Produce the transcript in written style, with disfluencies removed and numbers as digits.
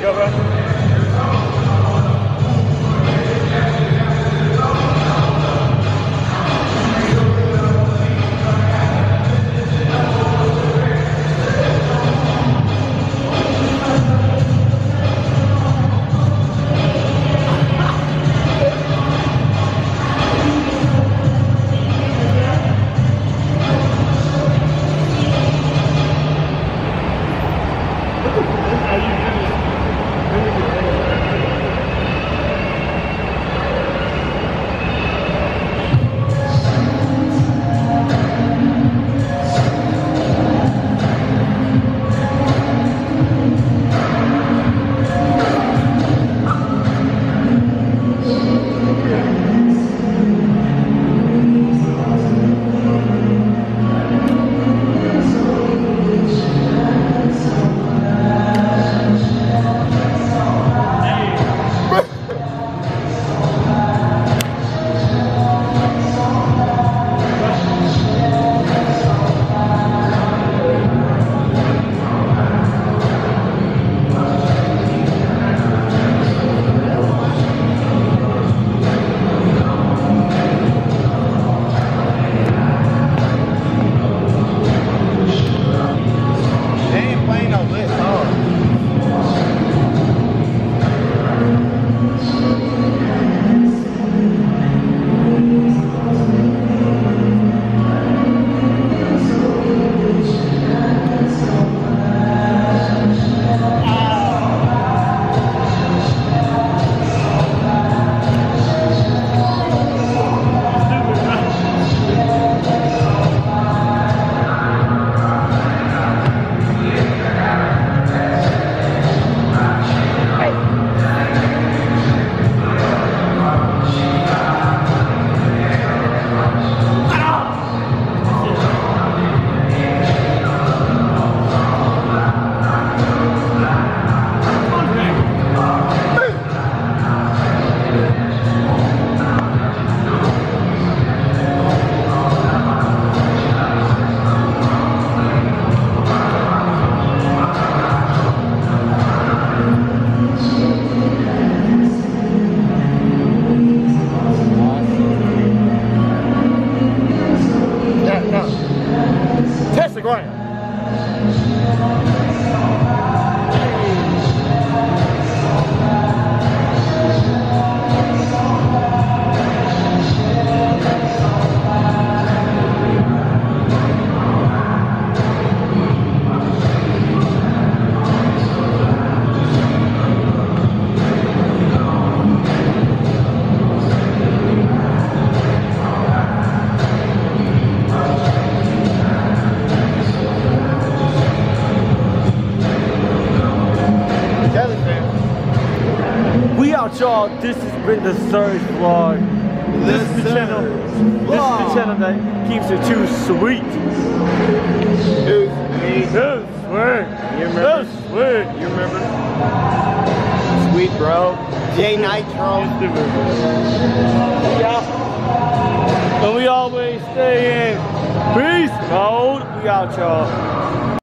go, bro. Y'all, this has been the Surge Vlog. This is the channel. This is the channel that keeps it too sweet. Too sweet. You remember? Sweet. You remember? Sweet, bro. J Nitro. And we always stay in peace mode. We out, y'all.